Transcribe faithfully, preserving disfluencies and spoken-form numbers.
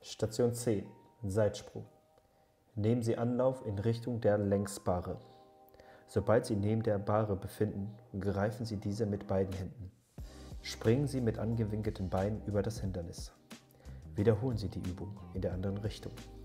Station zehn. Seitsprung. Nehmen Sie Anlauf in Richtung der Längsbarre. Sobald Sie neben der Bahre befinden, greifen Sie diese mit beiden Händen. Springen Sie mit angewinkelten Beinen über das Hindernis. Wiederholen Sie die Übung in der anderen Richtung.